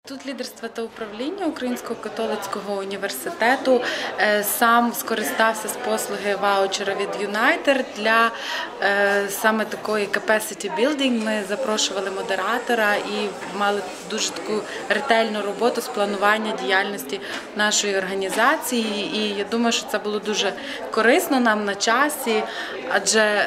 Тут лідерство та управління Українського католицького університету сам скористався з послуги ваучера від Юнайтер для саме такої capacity building. Ми запрошували модератора і мали дуже таку ретельну роботу з планування діяльності нашої організації. І я думаю, що це було дуже корисно нам на часі, адже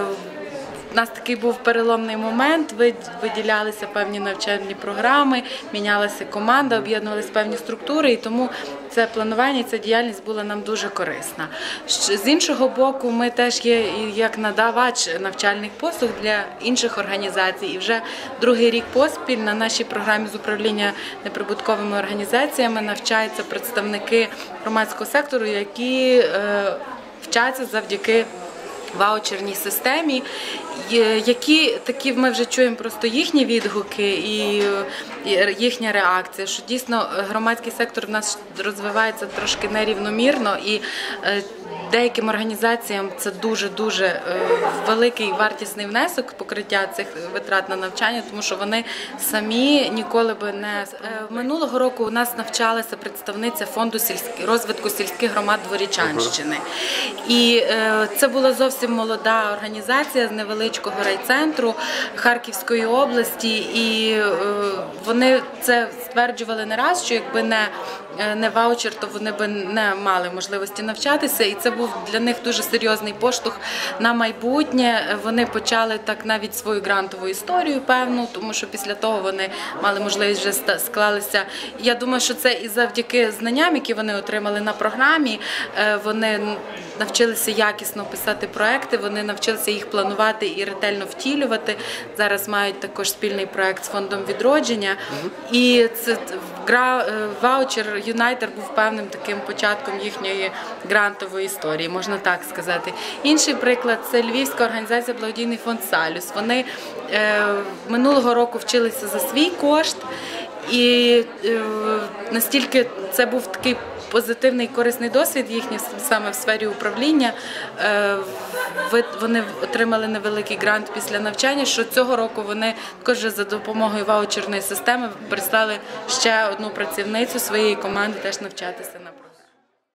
у нас такий був переломний момент, виділялися певні навчальні програми, мінялася команда, об'єднувалися певні структури, і тому це планування і ця діяльність була нам дуже корисна. З іншого боку, ми теж є як надавач навчальних послуг для інших організацій. І вже другий рік поспіль на нашій програмі з управління неприбутковими організаціями навчаються представники громадського сектору, які вчаться завдяки ваучерній системі, які такі ми вже чуємо просто їхні відгуки і їхня реакція, що дійсно громадський сектор в нас розвивається трошки нерівномірно, і деяким організаціям це дуже-дуже великий вартісний внесок покриття цих витрат на навчання, тому що вони самі ніколи би не... Минулого року у нас навчалася представниця фонду розвитку сільських громад Дворічанщини. І це була зовсім молода організація з невеличкого райцентру Харківської області, і вони це стверджували не раз, що якби не ваучер, то вони б не мали можливості навчатися, і це був для них дуже серйозний поштовх на майбутнє. Вони почали так навіть свою грантову історію певну, тому що після того вони мали можливість вже склалися. Я думаю, що це і завдяки знанням, які вони отримали на програмі, вони навчилися якісно писати проекти, вони навчилися їх планувати і ретельно втілювати. Зараз мають також спільний проект з фондом відродження. І це ваучер Юнайтер був певним таким початком їхньої грантової історії, можна так сказати. Інший приклад – це Львівська організація «Благодійний фонд Салюс». Вони минулого року вчилися за свій кошт, і настільки це був такий позитивний і корисний досвід їхній саме в сфері управління. Вони отримали невеликий грант після навчання, що цього року вони також за допомогою ваучерної системи прислали ще одну працівницю своєї команди теж навчатися на